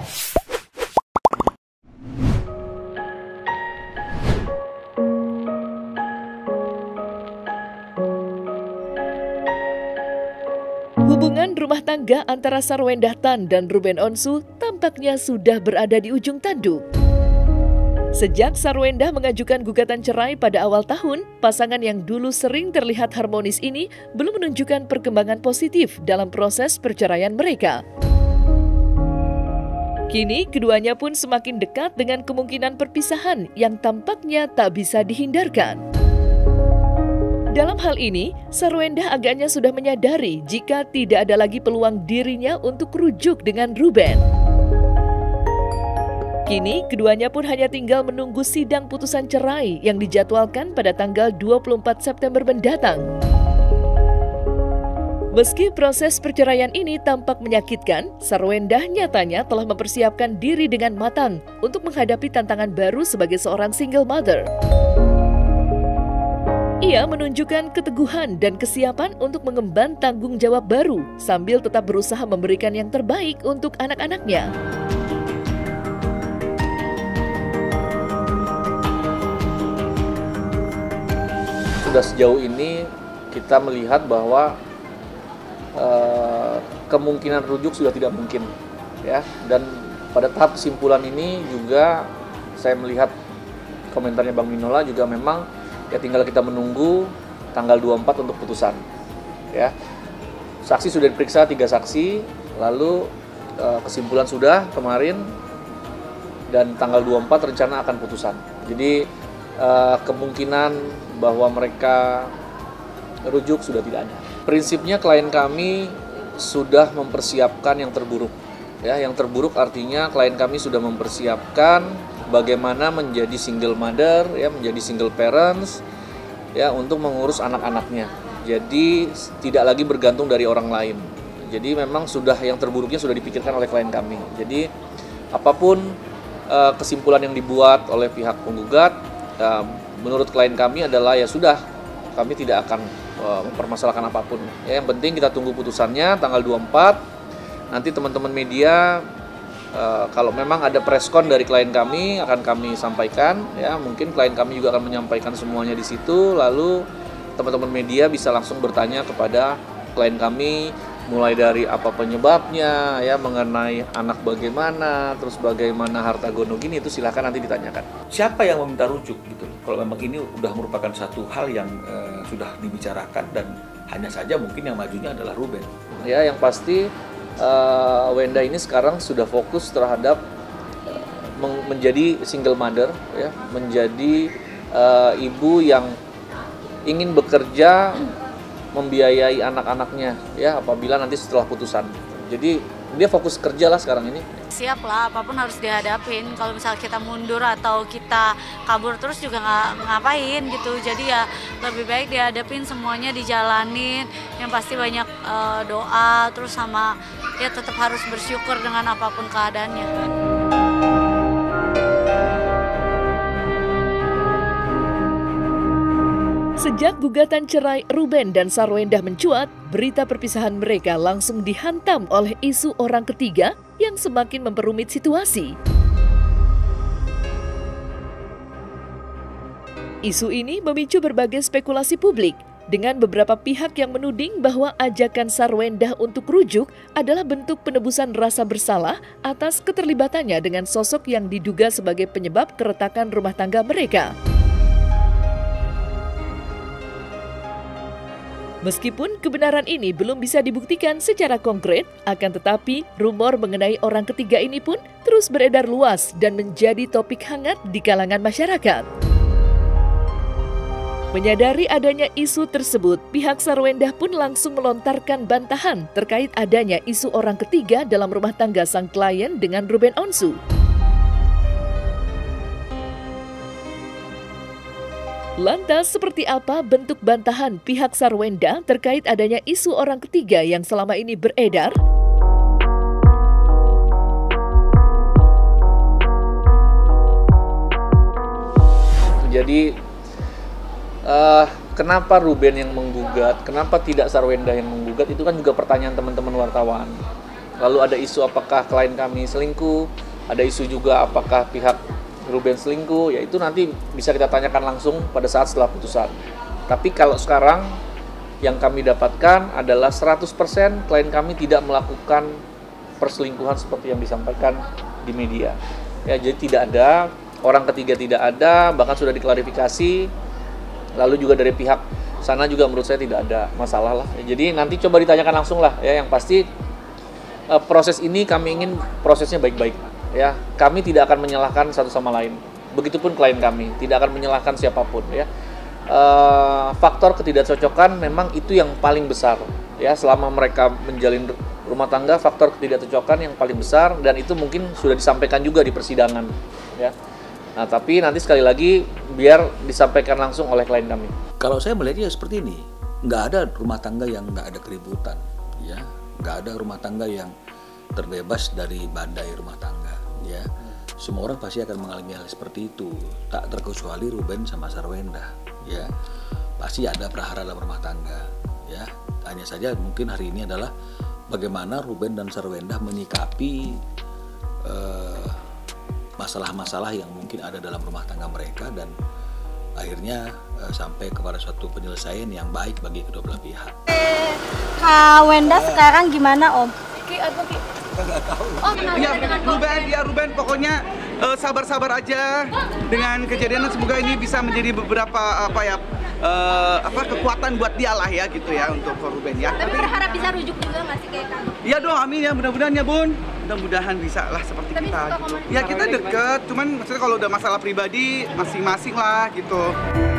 Hubungan rumah tangga antara Sarwendah Tan dan Ruben Onsu tampaknya sudah berada di ujung tanduk. Sejak Sarwendah mengajukan gugatan cerai pada awal tahun, pasangan yang dulu sering terlihat harmonis ini belum menunjukkan perkembangan positif dalam proses perceraian mereka. Kini keduanya pun semakin dekat dengan kemungkinan perpisahan yang tampaknya tak bisa dihindarkan. Dalam hal ini, Sarwendah agaknya sudah menyadari jika tidak ada lagi peluang dirinya untuk rujuk dengan Ruben. Kini, keduanya pun hanya tinggal menunggu sidang putusan cerai yang dijadwalkan pada tanggal 24 September mendatang. Meski proses perceraian ini tampak menyakitkan, Sarwendah nyatanya telah mempersiapkan diri dengan matang untuk menghadapi tantangan baru sebagai seorang single mother. Ia menunjukkan keteguhan dan kesiapan untuk mengemban tanggung jawab baru sambil tetap berusaha memberikan yang terbaik untuk anak-anaknya. Sudah sejauh ini kita melihat bahwa kemungkinan rujuk sudah tidak mungkin, ya. Dan pada tahap kesimpulan ini juga saya melihat komentarnya Bang Minola juga memang ya tinggal kita menunggu tanggal 24 untuk putusan. Ya. Saksi sudah diperiksa 3 saksi, lalu kesimpulan sudah kemarin dan tanggal 24 rencana akan putusan. Jadi kemungkinan bahwa mereka rujuk sudah tidak ada. Prinsipnya klien kami sudah mempersiapkan yang terburuk. Ya, yang terburuk artinya klien kami sudah mempersiapkan bagaimana menjadi single mother, ya, menjadi single parents, ya, untuk mengurus anak-anaknya. Jadi tidak lagi bergantung dari orang lain. Jadi memang sudah yang terburuknya sudah dipikirkan oleh klien kami. Jadi apapun kesimpulan yang dibuat oleh pihak penggugat, menurut klien kami adalah ya sudah, kami tidak akan mempermasalahkan apapun. Ya, yang penting kita tunggu putusannya tanggal 24. Nanti teman-teman media kalau memang ada preskon dari klien kami akan kami sampaikan, ya, mungkin klien kami juga akan menyampaikan semuanya di situ, lalu teman-teman media bisa langsung bertanya kepada klien kami mulai dari apa penyebabnya, ya, mengenai anak bagaimana, terus bagaimana harta gono gini, itu silakan nanti ditanyakan. Siapa yang meminta rujuk gitu? Kalau memang ini sudah merupakan satu hal yang sudah dibicarakan dan hanya saja mungkin yang majunya adalah Ruben. Ya, yang pasti Wenda ini sekarang sudah fokus terhadap menjadi single mother, ya, menjadi ibu yang ingin bekerja membiayai anak-anaknya, ya, apabila nanti setelah putusan. Jadi dia fokus kerja lah sekarang ini. Siap lah, apapun harus dihadapin. Kalau misalnya kita mundur atau kita kabur terus juga nggak ngapain gitu. Jadi ya lebih baik dihadapin, semuanya dijalanin. Yang pasti banyak doa, terus sama ya tetap harus bersyukur dengan apapun keadaannya. Sejak gugatan cerai Ruben dan Sarwendah mencuat, berita perpisahan mereka langsung dihantam oleh isu orang ketiga yang semakin memperumit situasi. Isu ini memicu berbagai spekulasi publik, dengan beberapa pihak yang menuding bahwa ajakan Sarwendah untuk rujuk adalah bentuk penebusan rasa bersalah atas keterlibatannya dengan sosok yang diduga sebagai penyebab keretakan rumah tangga mereka. Meskipun kebenaran ini belum bisa dibuktikan secara konkret, akan tetapi rumor mengenai orang ketiga ini pun terus beredar luas dan menjadi topik hangat di kalangan masyarakat. Menyadari adanya isu tersebut, pihak Sarwendah pun langsung melontarkan bantahan terkait adanya isu orang ketiga dalam rumah tangga sang klien dengan Ruben Onsu. Lantas, seperti apa bentuk bantahan pihak Sarwendah terkait adanya isu orang ketiga yang selama ini beredar? Jadi, kenapa Ruben yang menggugat, kenapa tidak Sarwendah yang menggugat, itu kan juga pertanyaan teman-teman wartawan. Lalu ada isu apakah klien kami selingkuh, ada isu juga apakah pihak Ruben selingkuh, ya itu nanti bisa kita tanyakan langsung pada saat setelah putusan. Tapi kalau sekarang yang kami dapatkan adalah 100% klien kami tidak melakukan perselingkuhan seperti yang disampaikan di media. Ya, jadi tidak ada, orang ketiga tidak ada, bahkan sudah diklarifikasi. Lalu juga dari pihak sana juga menurut saya tidak ada masalah lah. Ya, jadi nanti coba ditanyakan langsung lah ya, yang pasti proses ini kami ingin prosesnya baik-baik ya. Kami tidak akan menyalahkan satu sama lain. Begitupun klien kami tidak akan menyalahkan siapapun ya. Faktor ketidakcocokan memang itu yang paling besar ya, selama mereka menjalin rumah tangga, faktor ketidakcocokan yang paling besar, dan itu mungkin sudah disampaikan juga di persidangan ya. Nah, tapi nanti sekali lagi biar disampaikan langsung oleh klien kami. Kalau saya melihatnya seperti ini, nggak ada rumah tangga yang nggak ada keributan ya. Nggak ada rumah tangga yang terbebas dari badai rumah tangga ya. Semua orang pasti akan mengalami hal seperti itu, tak terkecuali Ruben sama Sarwenda ya. Pasti ada prahara dalam rumah tangga ya. Hanya saja mungkin hari ini adalah bagaimana Ruben dan Sarwenda menyikapi masalah-masalah yang mungkin ada dalam rumah tangga mereka, dan akhirnya sampai kepada suatu penyelesaian yang baik bagi kedua belah pihak. Kak Wenda sekarang gimana Om? Nggak tahu. Oh, kenal Ya Ruben, pokoknya sabar-sabar aja dengan kejadian, semoga ini bisa menjadi beberapa kekuatan buat dia lah ya gitu ya, untuk Ruben ya. Tapi berharap bisa rujuk juga nggak sih kayak kamu? Iya dong, amin ya, mudah-mudahan ya Bun. Mudah-mudahan bisa lah seperti Tapi kita gitu. Ya kita deket, cuman maksudnya kalau udah masalah pribadi masing-masing lah gitu.